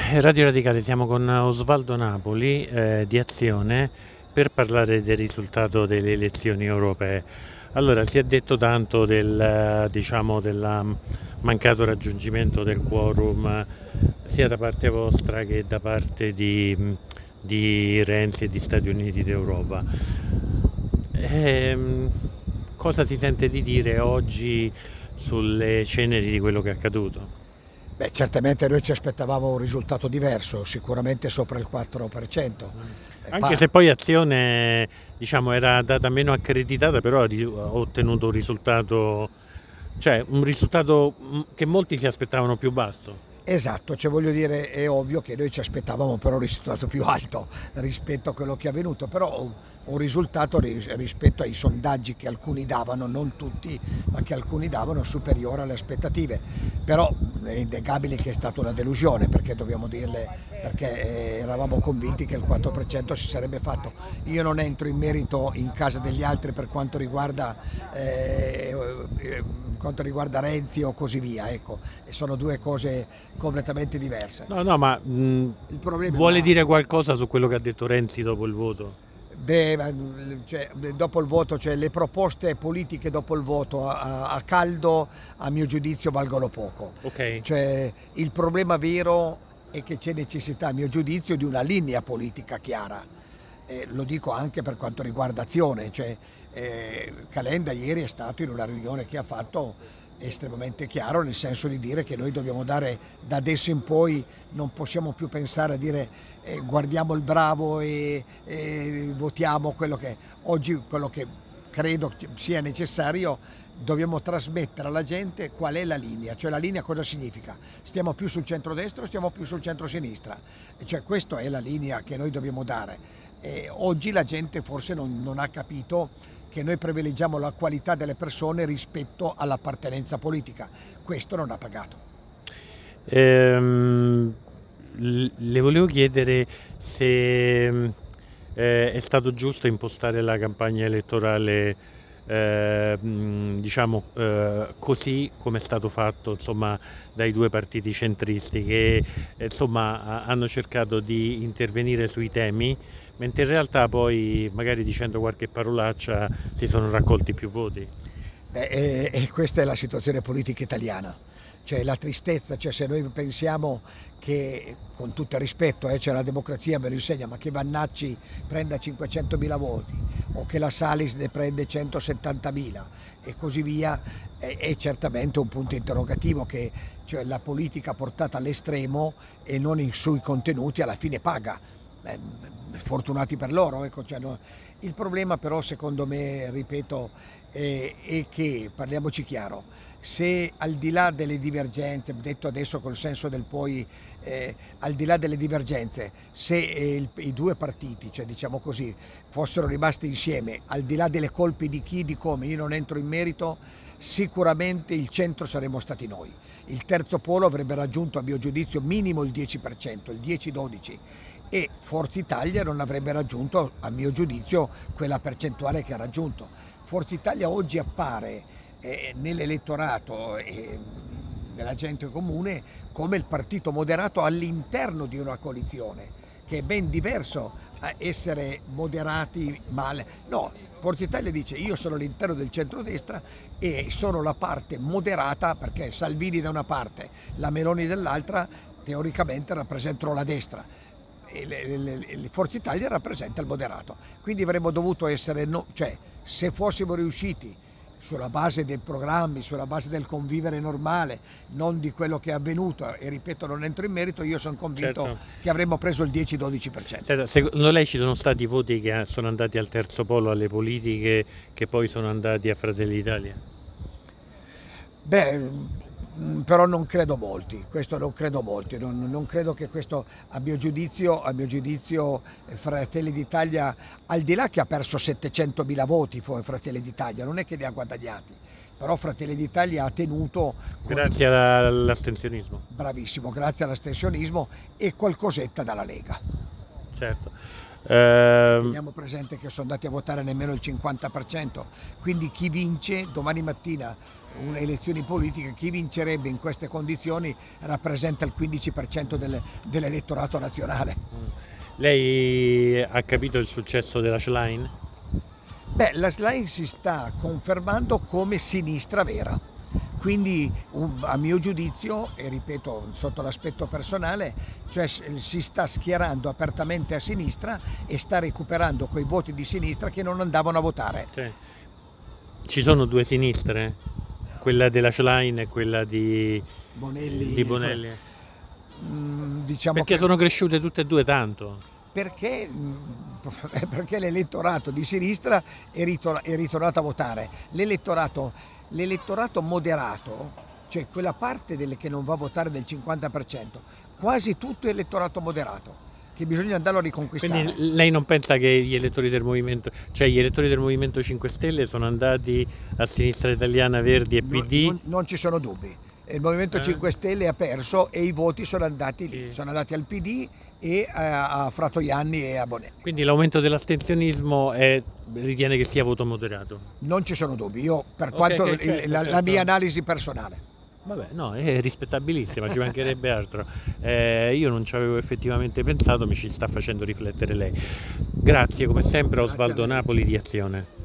Radio Radicale, siamo con Osvaldo Napoli di Azione per parlare del risultato delle elezioni europee. Allora, si è detto tanto del mancato raggiungimento del quorum sia da parte vostra che da parte di Renzi e di Stati Uniti d'Europa. Ehm, Cosa si sente di dire oggi sulle ceneri di quello che è accaduto? Beh, certamente noi ci aspettavamo un risultato diverso, sicuramente sopra il 4%. Anche se poi Azione, diciamo, era andata meno accreditata, però ha ottenuto un risultato che molti si aspettavano più basso. Esatto, cioè voglio dire, è ovvio che noi ci aspettavamo però un risultato più alto rispetto a quello che è avvenuto, però un risultato rispetto ai sondaggi che alcuni davano, non tutti, ma che alcuni davano superiore alle aspettative. Però è innegabile che è stata una delusione, perché dobbiamo dirle, perché eravamo convinti che il 4% si sarebbe fatto. Io non entro in merito in casa degli altri per quanto riguarda Renzi o così via, ecco, e sono due cose completamente diverse. No, ma Il problema vuole dire qualcosa su quello che ha detto Renzi dopo il voto? dopo il voto, cioè le proposte politiche dopo il voto a caldo, a mio giudizio, valgono poco. Ok. Cioè, il problema vero è che c'è necessità, a mio giudizio, di una linea politica chiara. Lo dico anche per quanto riguarda Azione, cioè, Calenda ieri è stato in una riunione che ha fatto estremamente chiaro, nel senso di dire che noi dobbiamo dare, da adesso in poi non possiamo più pensare a dire guardiamo il bravo e votiamo quello che oggi, quello che credo sia necessario. Dobbiamo trasmettere alla gente qual è la linea, cioè la linea cosa significa? Stiamo più sul centro-destra o stiamo più sul centro-sinistra? Cioè questa è la linea che noi dobbiamo dare. Oggi la gente forse non ha capito che noi privilegiamo la qualità delle persone rispetto all'appartenenza politica. Questo non ha pagato. Ehm, Le volevo chiedere se è stato giusto impostare la campagna elettorale così come è stato fatto, insomma, dai due partiti centristi che insomma, hanno cercato di intervenire sui temi, mentre in realtà poi, magari dicendo qualche parolaccia, si sono raccolti più voti. E questa è la situazione politica italiana, cioè la tristezza, cioè se noi pensiamo che, con tutto il rispetto, cioè la democrazia me lo insegna, ma che Vannacci prenda 500.000 voti o che la Salis ne prende 170.000 e così via, è certamente un punto interrogativo che, cioè, la politica portata all'estremo e non sui contenuti alla fine paga. Fortunati per loro, ecco, cioè, no. Il problema però secondo me, ripeto, è che, parliamoci chiaro, se al di là delle divergenze, detto adesso col senso del poi, al di là delle divergenze, se i due partiti, cioè diciamo così, fossero rimasti insieme, al di là delle colpe di chi, di come, io non entro in merito, sicuramente il centro saremmo stati noi. Il terzo polo avrebbe raggiunto, a mio giudizio, minimo il 10%, il 10-12%, e Forza Italia non avrebbe raggiunto, a mio giudizio, quella percentuale che ha raggiunto. Forza Italia oggi appare nell'elettorato e nella gente comune come il partito moderato all'interno di una coalizione, che è ben diverso a essere moderati male. No, Forza Italia dice io sono all'interno del centrodestra e sono la parte moderata, perché Salvini da una parte, la Meloni dall'altra, teoricamente rappresentano la destra. E Forza Italia rappresenta il moderato, quindi avremmo dovuto essere, cioè se fossimo riusciti sulla base dei programmi, sulla base del convivere normale, non di quello che è avvenuto, e ripeto non entro in merito, io sono convinto, certo, che avremmo preso il 10-12%. Secondo lei ci sono stati voti che sono andati al terzo polo, alle politiche, che poi sono andati a Fratelli d'Italia? Beh, però non credo molti, questo non credo molti, non credo che questo, a mio giudizio, Fratelli d'Italia, al di là che ha perso 700.000 voti Fratelli d'Italia, non è che li ha guadagnati, però Fratelli d'Italia ha tenuto... Grazie all'astensionismo. Bravissimo, grazie all'astensionismo e qualcosetta dalla Lega. Certo. Teniamo presente che sono andati a votare nemmeno il 50%, quindi chi vince domani mattina elezioni politiche, chi vincerebbe in queste condizioni rappresenta il 15% dell'elettorato nazionale. Lei ha capito il successo della Schlein? Beh, la Schlein si sta confermando come sinistra vera, quindi a mio giudizio, e ripeto sotto l'aspetto personale, cioè si sta schierando apertamente a sinistra e sta recuperando quei voti di sinistra che non andavano a votare. Sì. Ci sono due sinistre, quella della Schlein e quella di Bonelli. Diciamo perché che sono cresciute tutte e due tanto. perché l'elettorato di sinistra è ritornato a votare. L'elettorato moderato, cioè quella parte che non va a votare del 50%, quasi tutto è elettorato moderato, che bisogna andarlo a riconquistare. Quindi lei non pensa che gli elettori del Movimento, cioè gli elettori del Movimento 5 Stelle sono andati a Sinistra Italiana, Verdi e PD? Non ci sono dubbi. Il Movimento 5 Stelle ha perso e i voti sono andati lì, sono andati al PD e a Fratoianni e a Bonelli. Quindi l'aumento dell'astensionismo ritiene che sia voto moderato? Non ci sono dubbi, io per quanto la mia analisi personale. Vabbè, no, è rispettabilissima, ci mancherebbe altro. Io non ci avevo effettivamente pensato, mi ci sta facendo riflettere lei. Grazie come sempre a Osvaldo Napoli di Azione.